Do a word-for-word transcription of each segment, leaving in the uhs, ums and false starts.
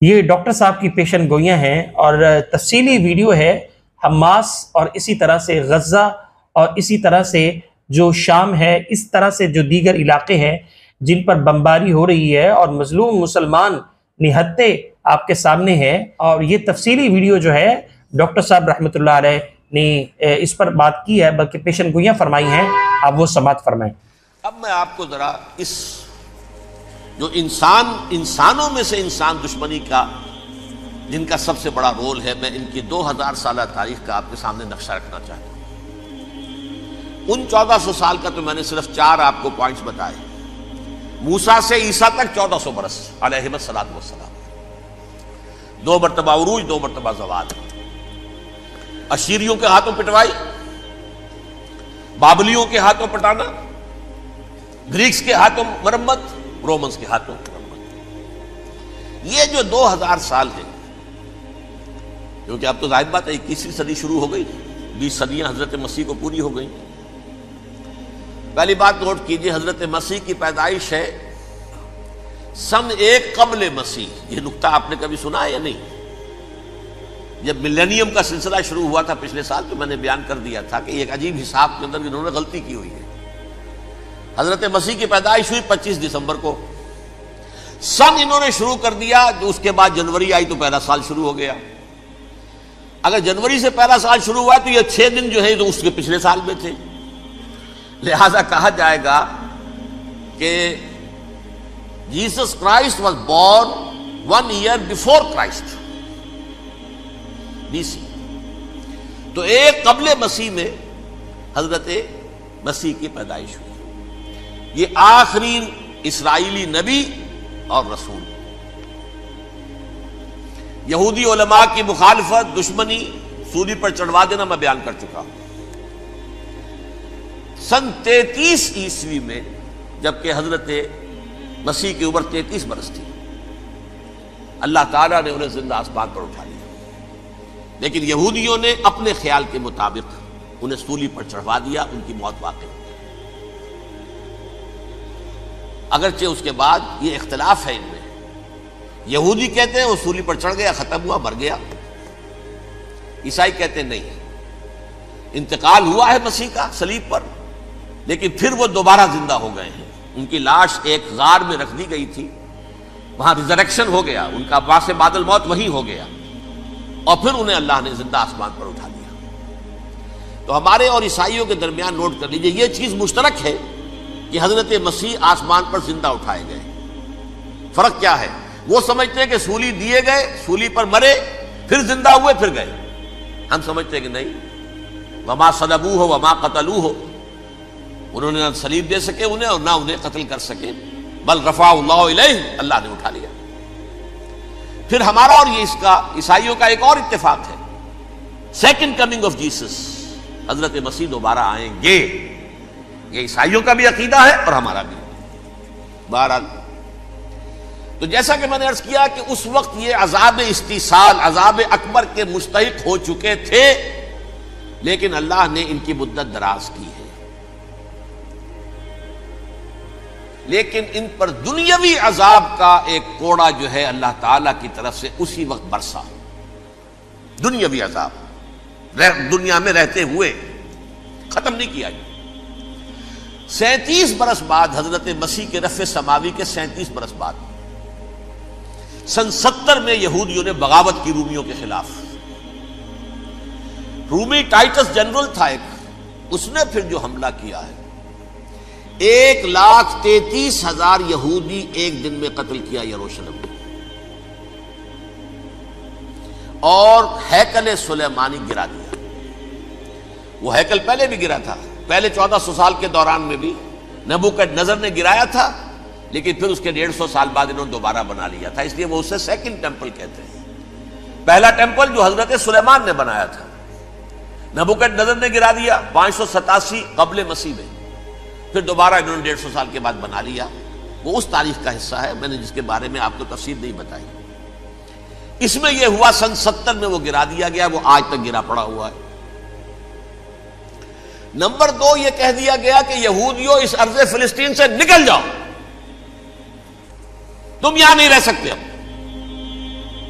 یہ ڈاکٹر صاحب کی پیشن گوئیاں ہیں اور تفصیلی ویڈیو ہے حماس اور اسی طرح سے غزہ اور اسی طرح سے جو شام ہے، اس طرح سے جو دیگر علاقے ہیں جن پر بمباری ہو رہی ہے اور مظلوم مسلمان نہتے آپ کے سامنے ہیں. اور یہ تفصیلی ویڈیو جو ہے ڈاکٹر صاحب رحمۃ اللہ علیہ نے اس پر بات کی ہے، بلکہ پیشن گوئیاں فرمائی ہیں، آپ وہ سماعت فرمائیں. اب میں آپ کو ذرا اس جو انسان انسانوں میں سے انسان دشمنی کا جن کا سب سے بڑا رول ہے، میں ان کی دو ہزار سالہ تاریخ کا آپ کے سامنے نقشہ رکھنا چاہتا ہوں. ان چودہ سو سال کا تو میں نے صرف چار آپ کو پوائنٹس بتائے. موسیٰ سے عیسیٰ تک چودہ سو برس علیہ الصلوۃ والسلام، دو مرتبہ عروج، دو مرتبہ زوال، اشیریوں کے ہاتھوں پٹوائی، بابلیوں کے ہاتھوں پٹانا، گریکس کے ہاتھوں مرمت، رومنز کے ہاتھوں مرمت. یہ جو دو ہزار سال ہیں، کیونکہ اب تو ظاہر بات ہے اکیسویں صدی شروع ہو گئی، بیس صدیاں حضرت مسیح کو پوری ہو گئی. پہلی بات نوٹ کیجئے، حضرت مسیح کی پیدائش ہے سن ایک قبل مسیح. یہ نقطہ آپ نے کبھی سنا ہے یا نہیں؟ جب ملینیم کا سلسلہ شروع ہوا تھا پچھلے سال، تو میں نے بیان کر دیا تھا کہ ایک عجیب حساب کے اندر انہوں نے غلطی کی ہوئی ہے. حضرت مسیح کی پیدائش ہوئی پچیس دسمبر کو، سن انہوں نے شروع کر دیا، جو اس کے بعد جنوری آئی تو پہلا سال شروع ہو گیا. اگر جنوری سے پہلا سال شروع ہوا تو یہ چھ دن جو ہے تو اس کے پچھلے سال میں تھے. لہذا کہا جائے گا کہ Jesus Christ was born one year before Christ, B C. تو ایک قبل مسیح میں حضرت مسیح کی پیدائش ہوئی. یہ آخری اسرائیلی نبی اور رسول. یہودی علماء کی مخالفت، دشمنی، سولی پر چڑھوا دینا میں بیان کر چکا ہوں. سن تینتیس عیسوی میں، جبکہ حضرت مسیح کی عمر تینتیس برس تھی، اللہ تعالیٰ نے انہیں زندہ آسمان پر اٹھا لیا. لیکن یہودیوں نے اپنے خیال کے مطابق انہیں سولی پر چڑھوا دیا، ان کی موت واقع ہو گئی. اگرچہ اس کے بعد یہ اختلاف ہے ان میں. یہودی کہتے ہیں وہ سولی پر چڑھ گیا، ختم ہوا، مر گیا. عیسائی کہتے ہیں نہیں، انتقال ہوا ہے مسیح کا صلیب پر، لیکن پھر وہ دوبارہ زندہ ہو گئے ہیں. ان کی لاش ایک غار میں رکھ دی گئی تھی، وہاں ریزریکشن ہو گیا، ان کا باعث بعد الموت وہی ہو گیا، اور پھر انہیں اللہ نے زندہ آسمان پر اٹھا لیا. تو ہمارے اور عیسائیوں کے درمیان نوٹ کر لیجئے، یہ چیز مشترک ہے کہ حضرت مسیح آسمان پر زندہ اٹھائے گئے. فرق کیا ہے؟ وہ سمجھتے ہیں کہ سولی دیے گئے، سولی پر مرے، پھر زندہ ہوئے، پھر گئے. ہم سمجھتے ہیں کہ نہیں، وما صلبوہ وما قتلوہ، انہوں نے نہ صلیب دے سکے انہیں اور نہ انہیں قتل کر سکے، بل رفعہ اللہ الیہ، اللہ نے اٹھا لیا. پھر ہمارا اور یہ اس کا عیسائیوں کا ایک اور اتفاق ہے، سیکنڈ کمنگ آف جیسس، حضرت مسیح دوبارہ آئیں گے. یہ عیسائیوں کا بھی عقیدہ ہے اور ہمارا بھی. بہرحال تو جیسا کہ میں نے عرض کیا کہ اس وقت یہ عذاب استیصال، عذاب اکبر کے مستحق ہو چکے تھے، لیکن اللہ نے ان کی مدت دراز کی ہے. لیکن ان پر دنیاوی عذاب کا ایک کوڑا جو ہے اللہ تعالیٰ کی طرف سے اسی وقت برسا. دنیاوی عذاب دنیا میں رہتے ہوئے ختم نہیں کیا. سینتیس برس بعد، حضرت مسیح کے رفع سماوی کے سینتیس برس بعد، سن ستر میں یہودیوں نے بغاوت کی رومیوں کے خلاف. رومی ٹائٹس جنرل تھا ایک، اس نے پھر جو حملہ کیا ہے، ایک لاکھ تینتیس ہزار یہودی ایک دن میں قتل کیا یروشلم میں، اور ہیکل سلیمانی گرا دیا. وہ ہیکل پہلے بھی گرا تھا، پہلے چودہ سو سال کے دوران میں بھی نبوکڈ نے گرایا تھا، لیکن پھر اس کے ڈیڑھ سو سال بعد انہوں نے دوبارہ بنا لیا تھا، اس لیے وہ اسے سیکنڈ ٹیمپل کہتے ہیں. پہلا ٹیمپل جو حضرت سلیمان نے بنایا تھا، نبوکڈ نے گرا دیا پانچ سو ستاسی قبل مسیح میں، پھر دوبارہ انہوں نے ڈیڑھ سو سال کے بعد بنا لیا. وہ اس تاریخ کا حصہ ہے، میں نے جس کے بارے میں آپ کو تفصیل نہیں بتائی. اس میں یہ ہوا سن ستر میں وہ گرا دیا گیا، وہ آج تک گرا پڑا ہوا ہے. نمبر دو، یہ کہہ دیا گیا کہ یہودیوں اس ارض فلسطین سے نکل جاؤ، تم یہاں نہیں رہ سکتے. اب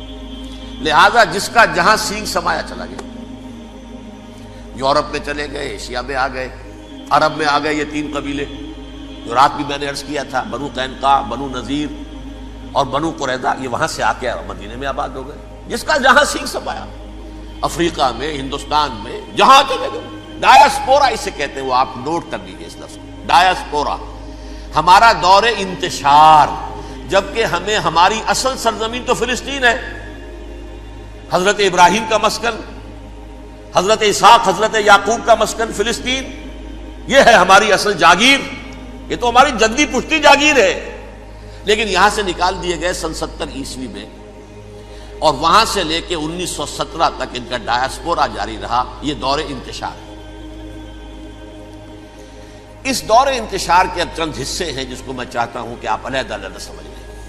لہذا جس کا جہاں سینگ سمایا چلا گیا، یورپ میں چلے گئے، ایشیا میں آ گئے، عرب میں آ گئے، یہ تین قبیلے جو رات بھی میں نے عرض کیا تھا، بنو قینقاع، بنو نذیر اور بنو قریظہ، یہ وہاں سے آ کے مدینے میں آباد ہو گئے، جس کا جہاں سینگ سمایا، افریقہ میں، ہندوستان میں، جہاں چلے گئے۔ ڈایاسپورا اسے کہتے ہیں، وہ آپ نوٹ کر لیجیے اس لفظ کو، ڈایاسپورا، ہمارا دور انتشار، جبکہ ہمیں ہماری اصل سرزمین تو فلسطین ہے، حضرت ابراہیم کا مسکن، حضرت اسحاق، حضرت یعقوب کا مسکن فلسطین، یہ ہے ہماری اصل جاگیر، یہ تو ہماری جدی پشتی جاگیر ہے، لیکن یہاں سے نکال دیے گئے سن ستر عیسوی میں، اور وہاں سے لے کے انیس سو سترہ تک ان کا ڈایاسپورا جاری رہا۔ یہ دور انتشار ہے۔ اس دور انتشار کے اب چند حصے ہیں جس کو میں چاہتا ہوں کہ آپ علیحدہ علیحدہ سمجھ لیں۔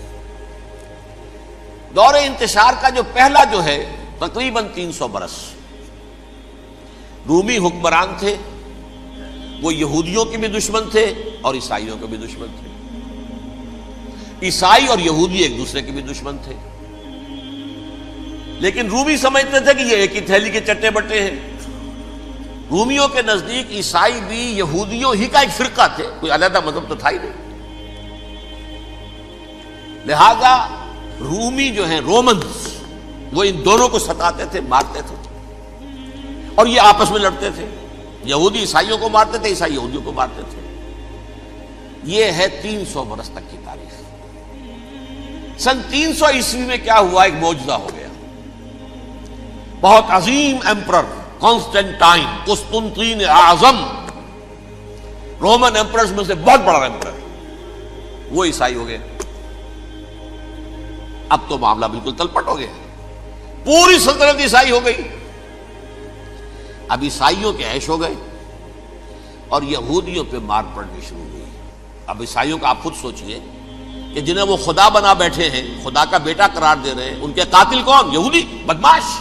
دور انتشار کا جو پہلا جو ہے تقریباً تین سو برس، رومی حکمران تھے، وہ یہودیوں کے بھی دشمن تھے اور عیسائیوں کے بھی دشمن تھے، عیسائی اور یہودی ایک دوسرے کے بھی دشمن تھے، لیکن رومی سمجھتے تھے کہ یہ ایک ہی تھیلی کے چٹے بٹے ہیں۔ رومیوں کے نزدیک عیسائی بھی یہودیوں ہی کا ایک فرقہ تھے، کوئی علیحدہ مذہب تو تھا ہی نہیں، لہذا رومی جو ہیں رومنز، وہ ان دونوں کو ستاتے تھے، مارتے تھے، اور یہ آپس میں لڑتے تھے، یہودی عیسائیوں کو مارتے تھے، عیسائی یہودیوں کو مارتے تھے۔ یہ ہے تین سو برس تک کی تاریخ۔ سن تین سو عیسوی میں کیا ہوا؟ ایک معجزہ ہو گیا۔ بہت عظیم ایمپرر کانسٹینٹائن، قسطنطین اعظم، رومن ایمپررز میں سے بہت بڑا ایمپرر، وہ عیسائی ہو گئے۔ اب تو معاملہ بالکل تلپٹ ہو گیا، پوری سلطنت عیسائی ہو گئی۔ اب عیسائیوں کے عیش ہو گئے اور یہودیوں پہ مار پڑنی شروع ہوئی۔ اب عیسائیوں کا آپ خود سوچئے کہ جنہیں وہ خدا بنا بیٹھے ہیں، خدا کا بیٹا قرار دے رہے ہیں، ان کے قاتل کون؟ یہودی، بدماش۔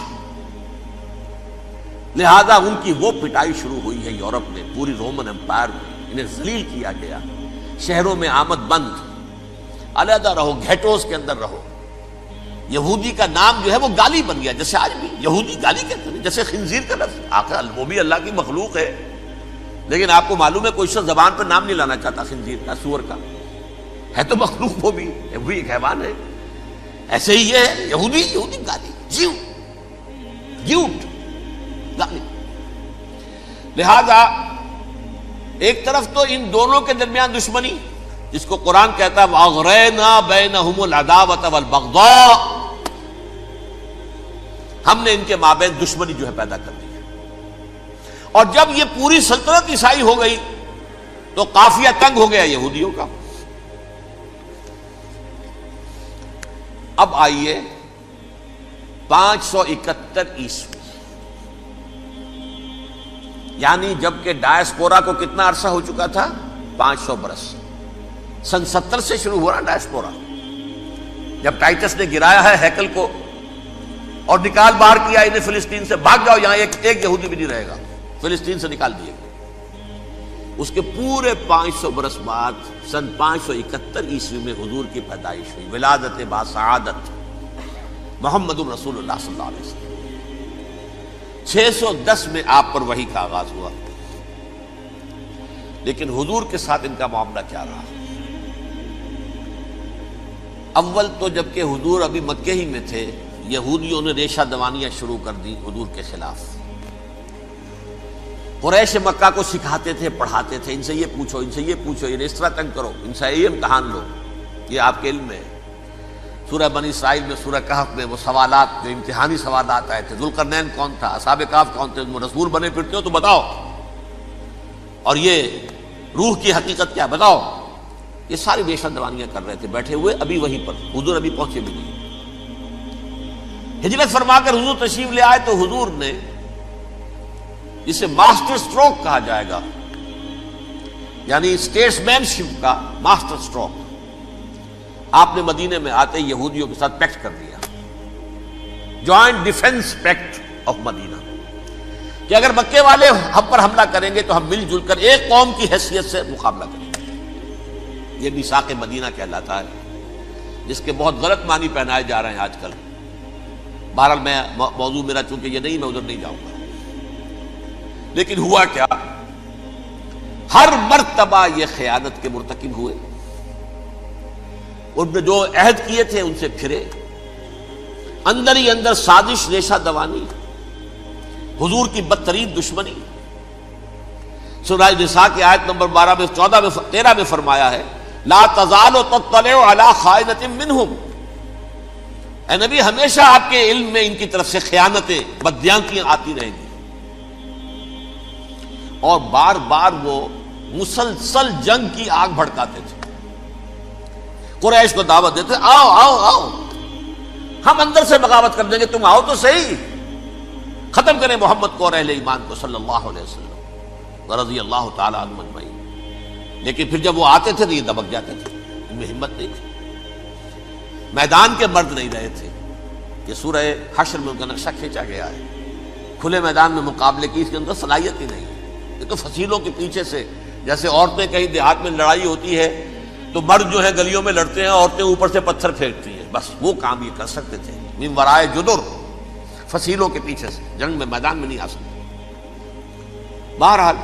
لہذا ان کی وہ پٹائی شروع ہوئی ہے یورپ میں، پوری رومن امپائر میں انہیں ذلیل کیا گیا، شہروں میں آمد بند، علیحدہ رہو، گھیٹوز کے اندر رہو۔ یہودی کا نام جو ہے وہ گالی بن گیا، جیسے آج بھی یہودی گالی کہتے ہیں، جیسے خنزیر کا لفظ، آخر وہ بھی اللہ کی مخلوق ہے، لیکن آپ کو معلوم ہے کوئی شخص زبان پر نام نہیں لانا چاہتا خنزیر کا، سور کا، ہے تو مخلوق وہ بھی، وہ بھی ایک حیوان ہے۔ ایسے ہی یہ ہے یہودی، یہودی گالی، جیو جیوٹ گالی۔ لہذا ایک طرف تو ان دونوں کے درمیان دشمنی، جس کو قرآن کہتا ہے وَأَغْرَيْنَا بَيْنَهُمُ الْعَدَاوَةَ وَالْبَغْضَاءَ، ہم نے ان کے مابین دشمنی جو ہے پیدا کر دی ہے۔ اور جب یہ پوری سلطنت عیسائی ہو گئی تو قافیہ تنگ ہو گیا یہودیوں کا۔ اب آئیے پانچ سو اکہتر عیسوی، یعنی جبکہ ڈایاسپورا کو کتنا عرصہ ہو چکا تھا؟ پانچ سو برس۔ سن ستر سے شروع ہو رہا ڈایاسپورا، جب ٹائٹس نے گرایا ہے ہیکل کو اور نکال باہر کیا انہیں فلسطین سے، بھاگ جاؤ یہاں ایک ایک یہودی بھی نہیں رہے گا، فلسطین سے نکال دیے گئے۔ اس کے پورے پانچ سو برس بعد سن پانچ سو اکہتر عیسوی میں حضور کی پیدائش ہوئی، ولادت باسعادت محمد رسول اللہ صلی اللہ علیہ وسلم۔ چھ سو دس میں آپ پر وحی کا آغاز ہوا، لیکن حضور کے ساتھ ان کا معاملہ کیا رہا؟ اول تو جبکہ حضور ابھی مکے ہی میں تھے، یہودیوں نے ریشہ دوانیاں شروع کر دی حضور کے خلاف۔ قریش مکہ کو سکھاتے تھے، پڑھاتے تھے، ان سے یہ پوچھو، ان سے یہ پوچھو، انہیں اس طرح تنگ کرو، ان سے یہ امتحان لو، یہ آپ کے علم میں ہے۔ سورہ بنی اسرائیل میں، سورہ کہف میں وہ سوالات جو امتحانی سوالات آئے تھے، ذوالقرنین کون تھا، اصحاب کہف کون تھے، تم رسول بنے پھرتے ہو تو بتاؤ، اور یہ روح کی حقیقت کیا بتاؤ۔ یہ ساری ریشہ دوانیاں کر رہے تھے بیٹھے ہوئے، ابھی وہیں پر حضور ابھی پہنچے بھی نہیں۔ ہجرت فرما کر حضور تشریف لے آئے تو حضور نے، جسے ماسٹر سٹروک کہا جائے گا، یعنی اسٹیٹس مین شپ کا ماسٹر سٹروک، آپ نے مدینے میں آتے یہودیوں کے ساتھ پیکٹ کر دیا، joint defence pact of Medina, کہ اگر مکے والے ہم پر حملہ کریں گے تو ہم مل جل کر ایک قوم کی حیثیت سے مقابلہ کریں گے۔ یہ میثاق مدینہ کہلاتا ہے، جس کے بہت غلط معنی پہنائے جا رہے ہیں آج کل۔ بہرحال میں موضوع میرا چونکہ یہ نہیں، میں ادھر نہیں جاؤں گا. لیکن ہوا کیا، ہر مرتبہ یہ خیانت کے مرتکب ہوئے، ان نے جو عہد کیے تھے ان سے پھرے، اندر ہی اندر سازش ریشہ دوانی، حضور کی بدترین دشمنی. سورہ نساء کی آیت نمبر بارہ میں چودہ میں تیرہ میں فرمایا ہے لا تزال تطلع علی خائنۃ منہم، اے نبی ہمیشہ آپ کے علم میں ان کی طرف سے خیانتیں، بددیانتیاں آتی رہیں گی. اور بار بار وہ مسلسل جنگ کی آگ بھڑکاتے تھے، قریش کو دعوت دیتے آؤ آؤ آؤ ہم اندر سے بغاوت کر دیں گے، تم آؤ تو صحیح، ختم کریں محمد کو اور اہل ایمان کو صلی اللہ علیہ وسلم رضی اللہ تعالی عنہم اجمعین. لیکن پھر جب وہ آتے تھے تو یہ دبک جاتے تھے، ان میں ہمت نہیں تھی، میدان کے مرد نہیں رہے تھے. یہ سورہ حشر میں ان کا نقشہ کھینچا گیا ہے. کھلے میدان میں مقابلے کی اس کے اندر صلاحیت ہی نہیں ہے. یہ تو فصیلوں کے پیچھے سے، جیسے عورتیں کہیں دیہات میں لڑائی ہوتی ہے تو مرد جو ہے گلیوں میں لڑتے ہیں، عورتیں اوپر سے پتھر پھینکتی ہیں، بس وہ کام یہ کر سکتے تھے. من ورائے جدر، فصیلوں کے پیچھے سے، جنگ میں میدان میں نہیں آ سکتے. بہرحال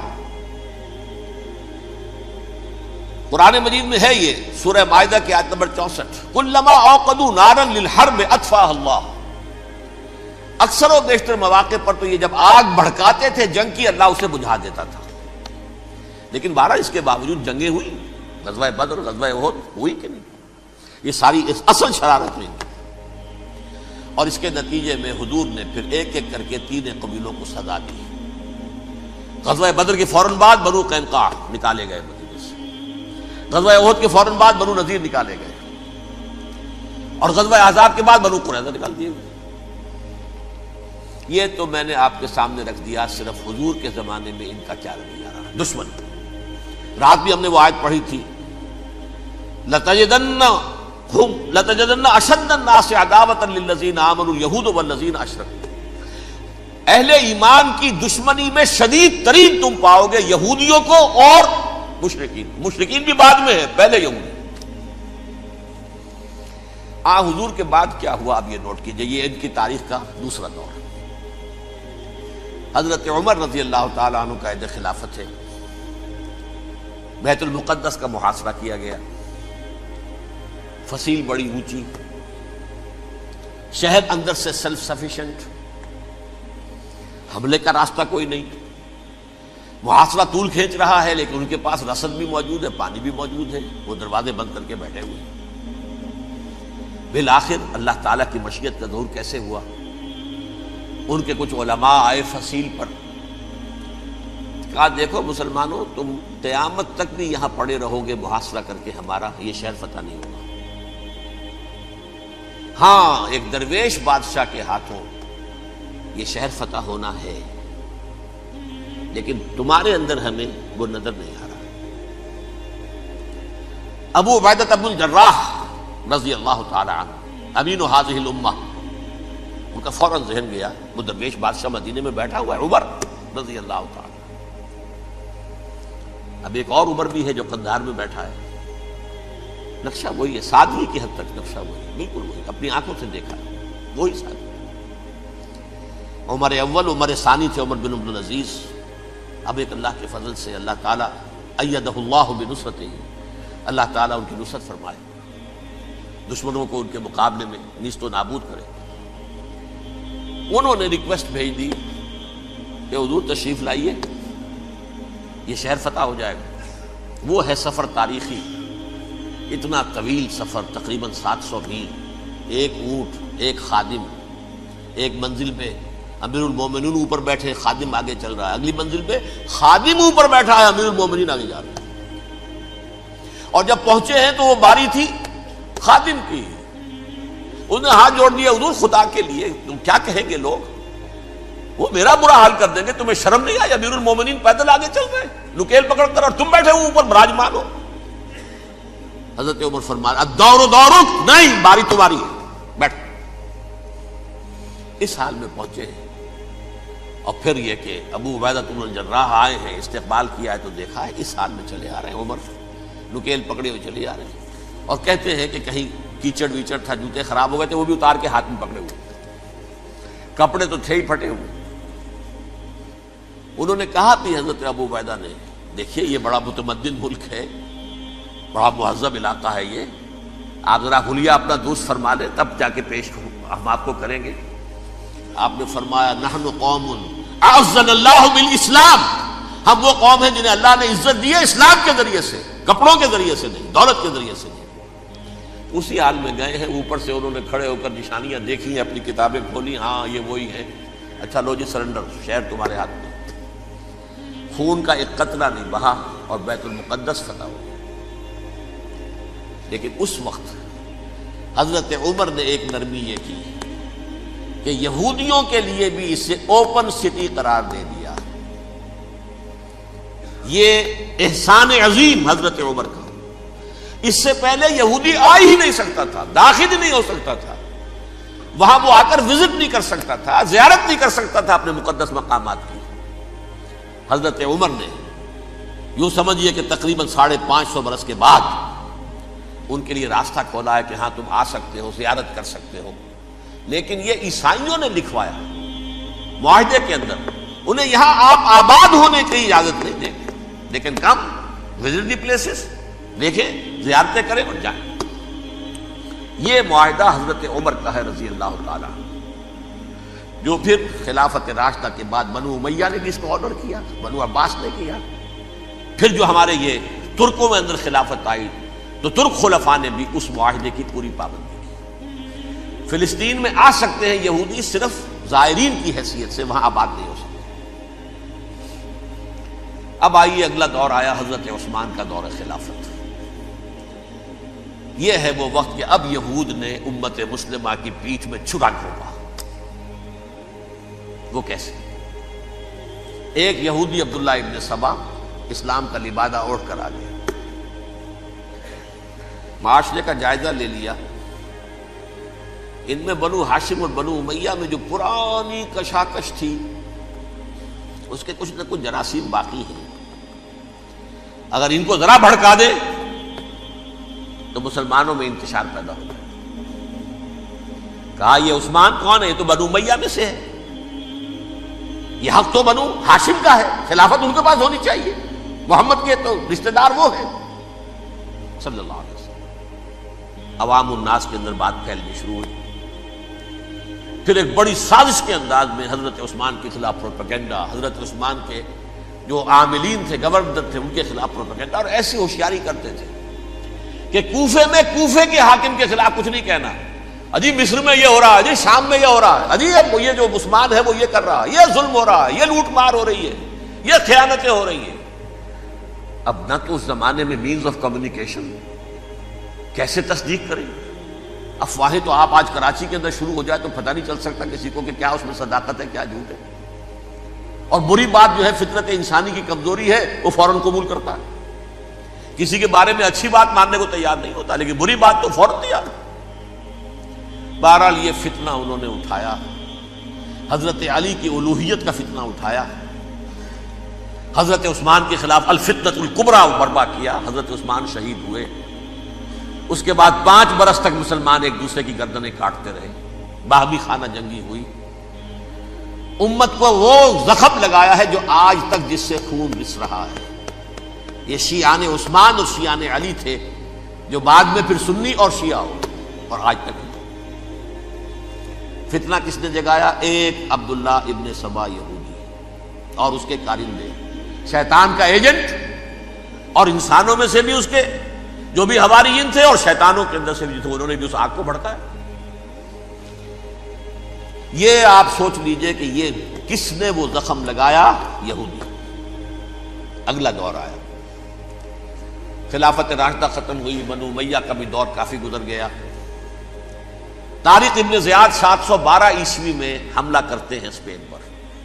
قرآن مجید میں ہے یہ سورہ مائدہ کی آیت نمبر چونسٹھ، کلما اوقدوا نارا للحرب اطفاها اللہ. اکثر و بیشتر مواقع پر تو یہ جب آگ بھڑکاتے تھے جنگ کی، اللہ اسے بجھا دیتا تھا. لیکن بارہ اس کے باوجود جنگیں ہوئی، غزوہ بدر، غزوہ احد ہوئی کہ نہیں؟ یہ ساری اس اصل شرارت میں. اور اس کے نتیجے میں حضور نے پھر ایک ایک کر کے تین قبیلوں کو سزا دی. غزوہ بدر کے فوراً بعد بنو قینقاع نکالے گئے مدینے سے، غزوہ احد کے فوراً بعد بنو نذیر نکالے گئے، اور غزوہ احزاب کے بعد بنو قریظہ نکال دیے گئے. یہ تو میں نے آپ کے سامنے رکھ دیا صرف حضور کے زمانے میں ان کا کیا رویہ رہا. دشمن، رات بھی ہم نے وہ آیت پڑھی تھی لَتَجِدَنَّهُمْ لَتَجِدَنَّ أَشَدَّ النَّاسِ عَدَاوَةً لِلَّذِينَ آمَنُوا الْيَهُودُ وَالَّذِينَ أَشْرَكُوا. اہل ایمان کی دشمنی میں شدید ترین تم پاؤ گے یہودیوں کو اور مشرکین. مشرکین بھی بعد میں ہے، پہلے یہودی. آ حضور کے بعد کیا ہوا اب یہ نوٹ کیجئے، یہ ان کی تاریخ کا دوسرا دور. حضرت عمر رضی اللہ تعالیٰ عنہ کا عہد خلافت ہے. بیت المقدس کا محاصرہ کیا گیا، فصیل بڑی اونچی، شہر اندر سے سیلف سفیشنٹ، حملے کا راستہ کوئی نہیں. محاصرہ طول کھینچ رہا ہے لیکن ان کے پاس رسد بھی موجود ہے، پانی بھی موجود ہے، وہ دروازے بند کر کے بیٹھے ہوئے. بالآخر اللہ تعالیٰ کی مشیت کا ظہور کیسے ہوا؟ ان کے کچھ علماء آئے فصیل پر، کہا دیکھو مسلمانوں، تم قیامت تک بھی یہاں پڑے رہو گے محاصرہ کر کے، ہمارا یہ شہر فتح نہیں ہوگا. ہاں ایک درویش بادشاہ کے ہاتھوں یہ شہر فتح ہونا ہے، لیکن تمہارے اندر ہمیں وہ نظر نہیں آ رہا. ابو عبیدہ بن الجراح رضی اللہ تعالی عنہ امین هذه الامہ، ان کا فوراً ذہن گیا وہ درویش بادشاہ مدینے میں بیٹھا ہوا ہے عمر رضی اللہ تعالی. اب ایک اور عمر بھی ہے جو قندھار میں بیٹھا ہے. نقشہ وہی ہے، سادگی کی حد تک نقشہ وہی ہے، بالکل وہی، اپنی آنکھوں سے دیکھا ہے وہی سادگی. عمر اول عمر ثانی تھے عمر بن عبد العزیز. اب ایک اللہ کے فضل سے اللہ تعالیٰ ایدہ اللہ بنصرتہ، اللہ تعالیٰ ان کی نصرت فرمائے، دشمنوں کو ان کے مقابلے میں نیست و نابود کرے. انہوں نے ریکویسٹ بھیج دی کہ حضور تشریف لائیے، یہ شہر فتح ہو جائے گا. وہ ہے سفر تاریخی، اتنا طویل سفر، تقریباً سات سو میل، ایک اونٹ، ایک خادم، ایک منزل پہ امیر المومنین اوپر بیٹھے، خادم آگے چل رہا ہے، اگلی منزل پہ خادم اوپر بیٹھا ہے، امیر المومنین آگے جا رہے ہیں. اور جب پہنچے ہیں تو وہ باری تھی خادم کی. انہوں نے ہاتھ جوڑ دیا حضور خدا کے لیے، تم کیا کہیں گے لوگ، وہ میرا برا حال کر دیں گے، تمہیں شرم نہیں آئی؟ امیر المومنین پیدل آگے چل رہے ہیں نکیل پکڑ کر، اور تم بیٹھے ہو اوپر براجمان ہو. حضرت عمر فرمایا الدور دورک، نہیں باری تمہاری ہے، بیٹھ. اس حال میں پہنچے ہیں. اور پھر یہ کہ ابو عبیدہ بن الجراح آئے ہیں، استقبال کیا ہے تو دیکھا ہے اس حال میں چلے آ رہے ہیں. عمر نکیل پکڑے ہوئے چلے آ رہے ہیں، اور کہتے ہیں کہ کہیں کیچڑ ویچڑ تھا، جوتے خراب ہو گئے تھے، وہ بھی اتار کے ہاتھ میں پکڑے ہوئے. کپڑے تو تھے ہی پھٹے ہوئے. انہوں نے کہا بھی حضرت ابو عبیدہ نے، دیکھیے یہ بڑا متمدن ملک ہے، بڑا مہذب علاقہ ہے، یہ آپ ذرا حلیہ اپنا دوست فرما لیں تب جا کے پیش ہم آپ کو کریں گے. آپ نے فرمایا نحن قوم اعزنا اللہ بالاسلام، ہم وہ قوم ہیں جنہیں اللہ نے عزت دی ہے اسلام کے ذریعے سے، کپڑوں کے ذریعے سے نہیں، دولت کے ذریعے سے نہیں. اسی حال میں گئے ہیں. اوپر سے انہوں نے کھڑے ہو کر نشانیاں دیکھی ہیں، اپنی کتابیں کھولی، ہاں یہ وہی ہیں. اچھا لو جی سرنڈر، شہر تمہارے ہاتھ میں. خون کا ایک قطرہ نہیں بہا اور بیت المقدس فتح ہوا. لیکن اس وقت حضرت عمر نے ایک نرمی یہ کی کہ یہودیوں کے لیے بھی اسے اوپن سٹی قرار دے دیا. یہ احسان عظیم حضرت عمر کا. اس سے پہلے یہودی آ ہی نہیں سکتا تھا، داخل ہی نہیں ہو سکتا تھا، وہاں وہ آ کر وزٹ نہیں کر سکتا تھا، زیارت نہیں کر سکتا تھا اپنے مقدس مقامات کی. حضرت عمر نے یوں سمجھیے کہ تقریباً ساڑھے پانچ سو برس کے بعد ان کے لیے راستہ کھولا ہے کہ ہاں تم آ سکتے ہو، زیارت کر سکتے ہو. لیکن یہ عیسائیوں نے لکھوایا معاہدے کے اندر، انہیں یہاں آپ آباد ہونے کی اجازت نہیں دیں گے، لیکن کم وزٹ دی پلیسز، دیکھیں زیارتیں کریں اور جائیں. یہ معاہدہ حضرت عمر کا ہے رضی اللہ تعالیٰ، جو پھر خلافت راشدہ کے بعد بنو امیہ نے بھی اس کو آنر کیا، بنو عباس نے کیا. پھر جو ہمارے یہ ترکوں میں اندر خلافت آئی تو ترک خلفاء نے بھی اس معاہدے کی پوری پابندی کی. فلسطین میں آ سکتے ہیں یہودی صرف زائرین کی حیثیت سے، وہاں آباد نہیں ہو سکتے. اب آئیے اگلا دور آیا حضرت عثمان کا دور خلافت. یہ ہے وہ وقت کہ اب یہود نے امت مسلمہ کی پیٹھ میں چھرا گھونپا. وہ کیسے؟ ایک یہودی عبداللہ ابن سبا اسلام کا لبادہ اوڑھ کر آ گیا، معاشرے کا جائزہ لے لیا. ان میں بنو ہاشم اور بنو امیہ میں جو پرانی کشاکش تھی اس کے کچھ نہ کچھ جراثیم باقی ہیں. اگر ان کو ذرا بھڑکا دے تو مسلمانوں میں انتشار پیدا ہو جائے. کہا یہ عثمان کون ہے؟ یہ تو بنو امیہ میں سے ہے، یہ حق تو بنو ہاشم کا ہے، خلافت ان کے پاس ہونی چاہیے، محمد کے تو رشتہ دار وہ ہے صلی اللہ علیہ وسلم. عوام الناس کے اندر بات پھیلنی شروع ہوئی. پھر ایک بڑی سازش کے انداز میں حضرت عثمان کے خلاف پروپیگنڈا، حضرت عثمان کے جو عاملین تھے، گورنر تھے، ان کے خلاف پروپیگنڈا، اور ایسی ہوشیاری کرتے تھے کہ کوفے میں کوفے کے حاکم کے خلاف کچھ نہیں کہنا. اجی مصر میں یہ ہو رہا ہے، اجی شام میں یہ ہو رہا ہے، اجی یہ جو عثمان ہے وہ یہ کر رہا ہے، یہ ظلم ہو رہا ہے، یہ لوٹ مار ہو رہی ہے، یہ خیانتیں ہو رہی ہیں. اب نہ تو اس زمانے میں مینز آف کمیونیکیشن، کیسے تصدیق کریں؟ افواہیں تو آپ آج کراچی کے اندر شروع ہو جائے تو پتہ نہیں چل سکتا کسی کو کہ کیا اس میں صداقت ہے کیا جھوٹ ہے. اور بری بات جو ہے فطرت انسانی کی کمزوری ہے، وہ فوراً قبول کرتا ہے. کسی کے بارے میں اچھی بات ماننے کو تیار نہیں ہوتا، لیکن بری بات تو فوراً تیار. بہرحال یہ فتنہ انہوں نے اٹھایا، حضرت علی کی الوہیت کا فتنہ اٹھایا، حضرت عثمان کے خلاف الفتنۃ الکبریٰ برپا کیا. حضرت عثمان شہید ہوئے. اس کے بعد پانچ برس تک مسلمان ایک دوسرے کی گردنیں کاٹتے رہے، باہمی خانہ جنگی ہوئی. امت کو وہ زخم لگایا ہے جو آج تک جس سے خون رس رہا ہے. یہ شیعان عثمان اور شیعان علی تھے جو بعد میں پھر سنی اور شیعہ ہو، اور آج تک فتنہ کس نے جگایا؟ ایک عبداللہ ابن سبا یہودی اور اس کے کارندے، شیطان کا ایجنٹ، اور انسانوں میں سے بھی اس کے جو بھی حواریین تھے اور شیطانوں کے اندر سے بھی تھے، انہوں نے بھی اس آگ کو بھڑکایا. یہ آپ سوچ لیجئے کہ یہ کس نے وہ زخم لگایا؟ یہودی. اگلا دور آیا، خلافت راشدہ ختم ہوئی، بنو امیہ کا بھی دور کافی گزر گیا. طارق ابن زیاد سات سو بارہ عیسوی میں حملہ کرتے ہیں اسپین پر.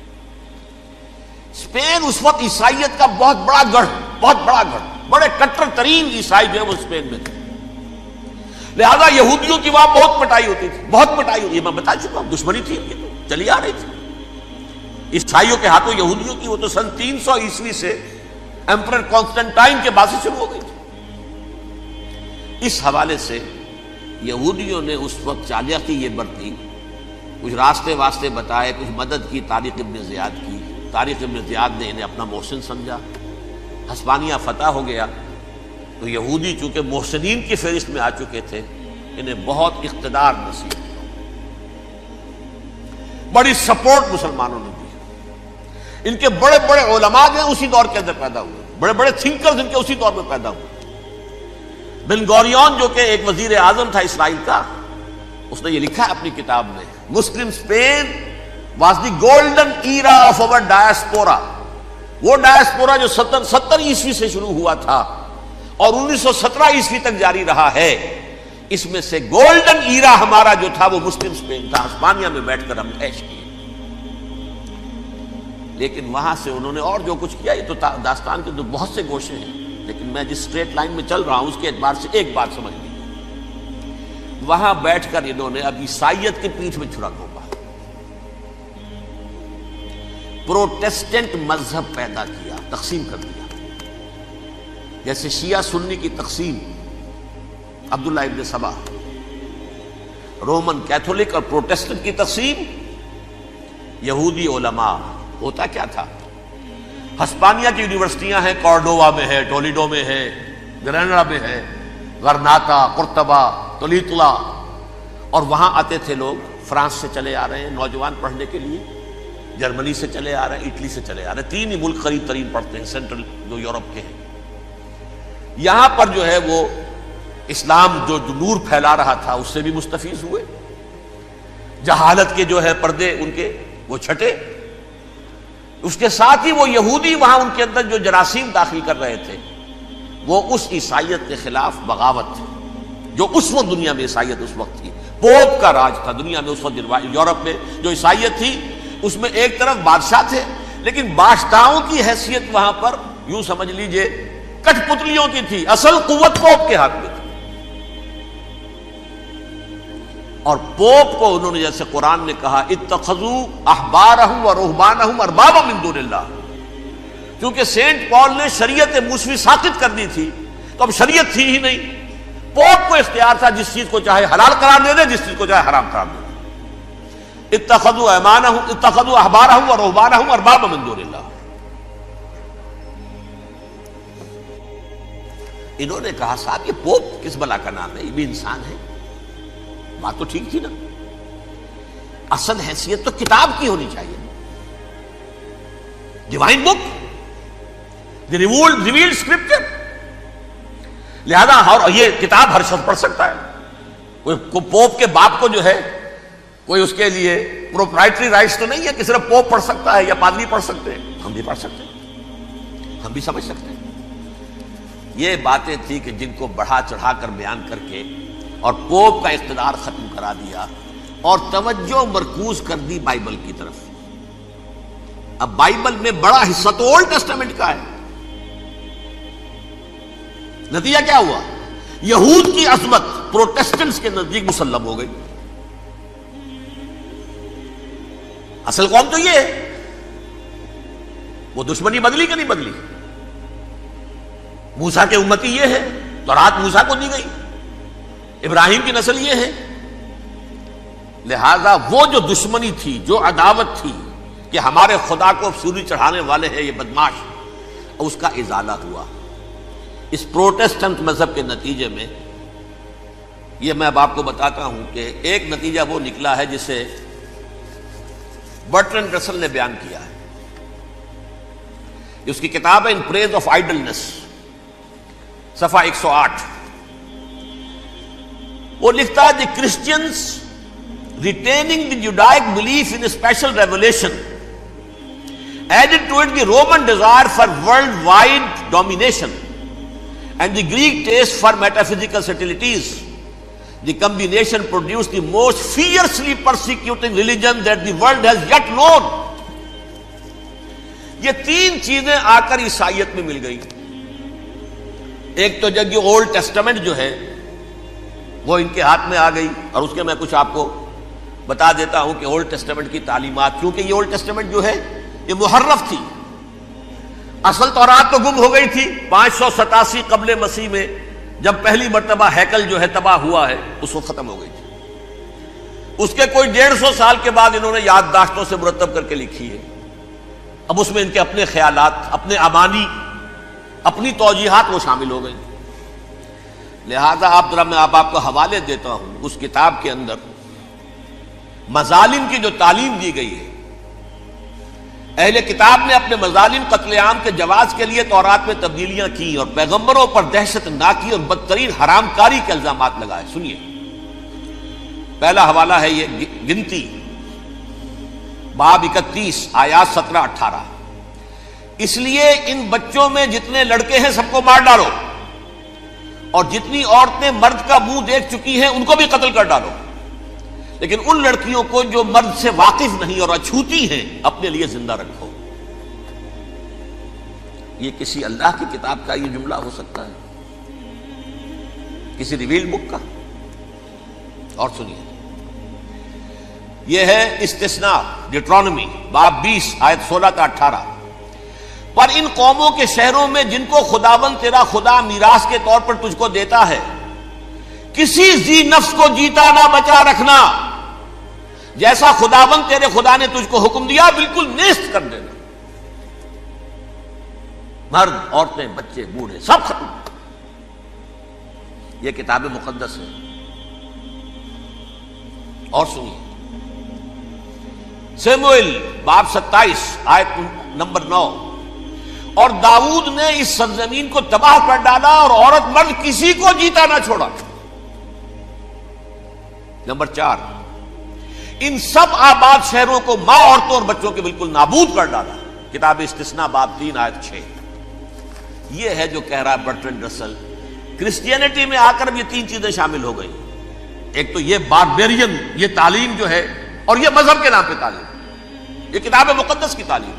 اسپین اس وقت عیسائیت کا بہت بڑا گڑھ، بہت بڑا گڑھ، بڑے کٹر ترین عیسائی جو ہے وہ اسپین میں تھے. لہذا یہودیوں کی وہاں بہت پٹائی ہوتی تھی، بہت پٹائی ہوتی. میں بتا چکا ہوں، دشمنی تھی، یہ تو چلی آ رہی تھی عیسائیوں کے ہاتھوں یہودیوں کی. وہ تو سن تین سو عیسوی سے ایمپرر کانسٹنٹائن کے بعد سے شروع ہو گئی تھی. اس حوالے سے یہودیوں نے اس وقت چالاکی یہ برتی کچھ راستے واسطے بتائے، کچھ مدد کی طارق ابن زیاد کی. طارق ابن زیاد نے انہیں اپنا محسن سمجھا. ہسپانیہ فتح ہو گیا تو یہودی چونکہ محسنین کی فہرست میں آ چکے تھے، انہیں بہت اقتدار نصیب ہوا، بڑی سپورٹ مسلمانوں نے دی. ان کے بڑے بڑے علماء جو ہیں اسی دور کے اندر پیدا ہوئے، بڑے بڑے تھنکرز ان کے اسی دور میں پیدا ہوئے. بن گوریون جو کہ ایک وزیر اعظم تھا اسرائیل کا، اس نے یہ لکھا ہے اپنی کتاب میں، Muslim Spain was the golden era of our diaspora. وہ ڈائسپورا جو ستر ستر عیسوی سے شروع ہوا تھا اور انیس سو سترہ عیسوی تک جاری رہا ہے، اس میں سے گولڈن ایرا ہمارا جو تھا وہ مسلم اسپین تھا. ہسپانیہ میں بیٹھ کر ہم عیش کیے، لیکن وہاں سے انہوں نے اور جو کچھ کیا، یہ تو داستان کے تو بہت سے گوشے ہیں، لیکن میں جس اسٹریٹ لائن میں چل رہا ہوں اس کے اعتبار سے ایک بات سمجھ لی. وہاں بیٹھ کر انہوں نے اب عیسائیت کی پیٹھ میں چھرا گھونپا، پروٹیسٹنٹ مذہب پیدا کیا، تقسیم کر دیا. جیسے شیعہ سنی کی تقسیم، عبداللہ ابن سبا. رومن کیتھولک اور پروٹیسٹنٹ کی تقسیم، یہودی علماء. ہوتا کیا تھا؟ ہسپانیہ کی یونیورسٹیاں ہیں، کارڈووا میں ہے، ٹولیڈو میں ہے، گریناڈا میں ہے، غرناطہ، قرطبہ، تولیتلا، اور وہاں آتے تھے لوگ. فرانس سے چلے آ رہے ہیں نوجوان پڑھنے کے لیے، جرمنی سے چلے آ رہے ہیں، اٹلی سے چلے آ رہے ہیں. تین ہی ملک قریب ترین پڑھتے ہیں سینٹرل جو یورپ کے ہیں. یہاں پر جو ہے وہ اسلام جو نور پھیلا رہا تھا اس سے بھی مستفیض ہوئے. جہالت کے جو ہے پردے ان کے وہ چھٹے. اس کے ساتھ ہی وہ یہودی وہاں ان کے اندر جو جراثیم داخل کر رہے تھے وہ اس عیسائیت کے خلاف بغاوت تھی جو اس وقت دنیا میں عیسائیت اس وقت تھی. پوپ کا راج تھا دنیا میں اس وقت. یورپ میں جو عیسائیت تھی اس میں ایک طرف بادشاہ تھے، لیکن بادشاہوں کی حیثیت وہاں پر یوں سمجھ لیجئے کٹ پتلیوں کی تھی، اصل قوت پوپ کے ہاتھ میں تھی. اور پوپ کو انہوں نے جیسے قرآن نے کہا اتخذوا احبارهم ورهبانهم اربابا من دون اللہ، کیونکہ سینٹ پال نے شریعت موسوی ساقط کر دی تھی تو اب شریعت تھی ہی نہیں. پوپ کو اختیار تھا جس چیز کو چاہے حلال قرار دے دے، جس چیز کو چاہے حرام قرار دے دے. اتخذوا ایمانهم اتخذوا احبارهم ورهبانهم اربابا من دون اللہ. انہوں نے کہا صاحب یہ پوپ کس بلا کا نام ہے، یہ بھی انسان ہے. بات تو ٹھیک تھی نا، اصل حیثیت تو کتاب کی ہونی چاہیے، divine book, the revealed scripture. لہذا اور یہ کتاب ہر شخص پڑھ سکتا ہے. کوئی پوپ کے باپ کو جو ہے کوئی اس کے لیے پروپرائٹری رائٹس تو نہیں ہے کہ صرف پوپ پڑھ سکتا ہے یا پادری پڑھ سکتے ہیں. ہم بھی پڑھ سکتے ہیں، ہم بھی سمجھ سکتے ہیں. یہ باتیں تھی کہ جن کو بڑھا چڑھا کر بیان کر کے اور پوپ کا اقتدار ختم کرا دیا اور توجہ مرکوز کر دی بائبل کی طرف. اب بائبل میں بڑا حصہ تو اولڈ ٹیسٹامنٹ کا ہے. نتیجہ کیا ہوا؟ یہود کی عظمت پروٹیسٹنٹس کے نزدیک مسلم ہو گئی. اصل قوم تو یہ ہے، وہ دشمنی بدلی کہ نہیں بدلی؟ موسیٰ کے امتی یہ ہے، تورات موسیٰ کو دی گئی، ابراہیم کی نسل یہ ہے. لہذا وہ جو دشمنی تھی، جو عداوت تھی کہ ہمارے خدا کو سوری چڑھانے والے ہیں یہ بدماش، اس کا ازالہ ہوا اس پروٹیسٹنٹ مذہب کے نتیجے میں. یہ میں اب آپ کو بتاتا ہوں کہ ایک نتیجہ وہ نکلا ہے جسے برٹرنڈ رسل نے بیان کیا ہے. اس کی کتاب ہے ان پریز آف آئیڈلنس، صفحہ ایک سو آٹھ. وہ لکھتا ہے the Christians retaining the Judaic belief in special revelation added to it the Roman desire for worldwide domination and the Greek taste for metaphysical subtleties. The combination produced the most fiercely persecuting religion that the world has yet known. یہ تین چیزیں آ کر عیسائیت میں مل گئی. ایک تو جب یہ اولڈ ٹیسٹمنٹ جو ہے وہ ان کے ہاتھ میں آ گئی، اور اس کے میں کچھ آپ کو بتا دیتا ہوں کہ اولڈ ٹیسٹمنٹ کی تعلیمات، کیونکہ یہ اولڈ ٹیسٹمنٹ جو ہے یہ محرف تھی. اصل تورات تو گم ہو گئی تھی پانچ سو ستاسی قبل مسیح میں، جب پہلی مرتبہ ہیکل جو ہے تباہ ہوا ہے اس وقت ختم ہو گئی تھی. اس کے کوئی ڈیڑھ سو سال کے بعد انہوں نے یادداشتوں سے مرتب کر کے لکھی ہے. اب اس میں ان کے اپنے خیالات، اپنے امانی، اپنی توجیحات وہ شامل ہو گئی. لہذا آپ ذرا میں آپ آپ کو حوالے دیتا ہوں اس کتاب کے اندر مظالم کی جو تعلیم دی گئی ہے. اہل کتاب نے اپنے مظالم قتل عام کے جواز کے لیے تورات میں تبدیلیاں کی اور پیغمبروں پر دہشت ناکی اور بدترین حرام کاری کے الزامات لگائے. سنیے، پہلا حوالہ ہے یہ گنتی باب اکتیس آیات سترہ اٹھارہ. اس لیے ان بچوں میں جتنے لڑکے ہیں سب کو مار ڈالو، اور جتنی عورتیں مرد کا منہ دیکھ چکی ہیں ان کو بھی قتل کر ڈالو، لیکن ان لڑکیوں کو جو مرد سے واقف نہیں اور اچھوتی ہیں اپنے لیے زندہ رکھو. یہ کسی اللہ کی کتاب کا یہ جملہ ہو سکتا ہے؟ کسی ریویل بک کا؟ اور سنیے، یہ ہے استثناء ڈیٹرانومی باب بیس آیت سولہ تا اٹھارہ. پر ان قوموں کے شہروں میں جن کو خداوند تیرا خدا میراث کے طور پر تجھ کو دیتا ہے، کسی ذی نفس کو جیتا نہ بچا رکھنا، جیسا خداوند تیرے خدا نے تجھ کو حکم دیا بالکل نیست کر دینا. مرد، عورتیں، بچے، بوڑھے سب ختم. یہ کتاب مقدس ہے. اور سنیے، سیموئیل باب ستائیس آیت نمبر نو. اور داؤد نے اس سرزمین کو تباہ کر ڈالا اور عورت مرد کسی کو جیتا نہ چھوڑا. نمبر چار، ان سب آباد شہروں کو ماں، عورتوں اور بچوں کے بالکل نابود کر ڈالا. کتاب استثناء باب تین آیت چھ. یہ ہے جو کہہ رہا ہے برٹرنڈ رسل، کرسچینٹی میں آ کر اب یہ تین چیزیں شامل ہو گئی. ایک تو یہ باربیرین یہ تعلیم جو ہے، اور یہ مذہب کے نام پہ تعلیم، یہ کتاب مقدس کی تعلیم.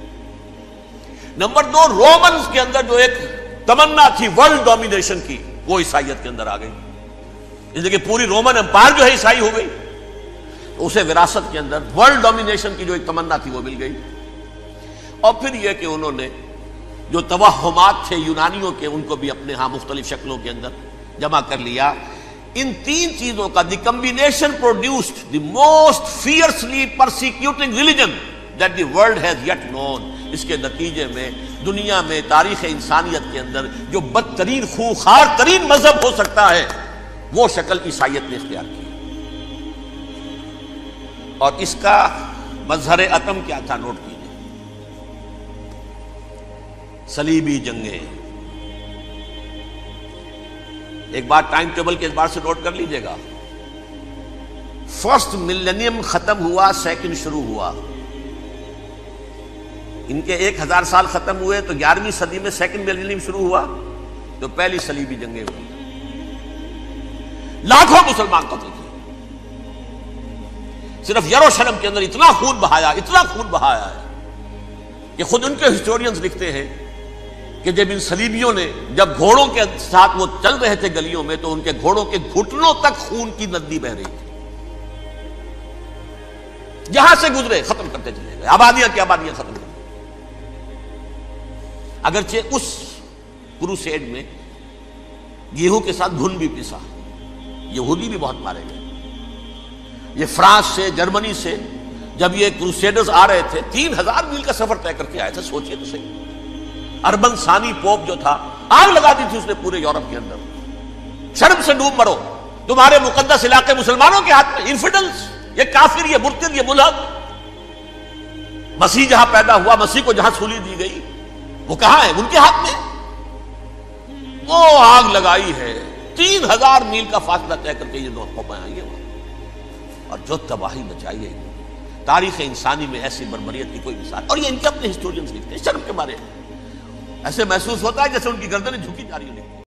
نمبر دو، رومنز کے اندر جو ایک تمنا تھی ورلڈ ڈومینیشن کی، وہ عیسائیت کے اندر آ گئی. اس لیے کہ پوری رومن امپائر جو ہے عیسائی ہو گئی، تو اسے وراثت کے اندر ورلڈ ڈومینیشن کی جو ایک تمنا تھی وہ مل گئی. اور پھر یہ کہ انہوں نے جو توہمات تھے یونانیوں کے، ان کو بھی اپنے ہاں مختلف شکلوں کے اندر جمع کر لیا. ان تین چیزوں کا the combination produced the most fiercely persecuting religion that the world has yet known. اس کے نتیجے میں دنیا میں تاریخ انسانیت کے اندر جو بدترین خونخوار ترین مذہب ہو سکتا ہے وہ شکل عیسائیت نے اختیار کی. اور اس کا مظہر عتم کیا تھا؟ نوٹ کیجیے، صلیبی جنگیں. ایک بار ٹائم ٹیبل کے اعتبار سے نوٹ کر لیجئے گا. فرسٹ ملینیم ختم ہوا، سیکنڈ شروع ہوا. ان کے ایک ہزار سال ختم ہوئے تو گیارہویں صدی میں سیکنڈ ملینیم شروع ہوا، تو پہلی صلیبی جنگیں ہوئی. لاکھوں مسلمان قتل کیے. صرف یروشلم کے اندر اتنا خون بہایا، اتنا خون بہایا ہے کہ خود ان کے ہسٹورینز لکھتے ہیں کہ جب ان صلیبیوں نے جب گھوڑوں کے ساتھ وہ چل رہے تھے گلیوں میں، تو ان کے گھوڑوں کے گھٹنوں تک خون کی ندی بہ رہی تھی. جہاں سے گزرے ختم کرتے چلے گئے، آبادیاں کی آبادیاں ختم کر. اگرچہ اس کروسیڈ میں گیہوں کے ساتھ گھن بھی پسا، یہودی بھی بہت مارے گئے. یہ فرانس سے، جرمنی سے جب یہ کروسیڈرز آ رہے تھے، تین ہزار میل کا سفر طے کر کے آئے تھے. سوچئے تو صحیح. اربن ثانی پوپ جو تھا، آگ لگا دی تھی اس نے پورے یورپ کے اندر. شرم سے ڈوب مرو، تمہارے مقدس علاقے مسلمانوں کے ہاتھ میں. انفیڈلز، یہ کافر، یہ مرتد، یہ ملحد. مسیح جہاں پیدا ہوا، مسیح کو جہاں سولی دی گئی، وہ کہاں ہے؟ ان کے ہاتھ میں. وہ آگ لگائی ہے، تین ہزار میل کا فاصلہ طے کر کے یہ قومیں آئی ہیں، اور جو تباہی مچائی ہے. تاریخ انسانی میں ایسی بربریت کی کوئی مثال. اور یہ ان کے اپنے ہسٹورینز لکھتے ہیں. شرم کے بارے میں ایسے محسوس ہوتا ہے جیسے ان کی گردنیں جھکی جا رہی ہیں.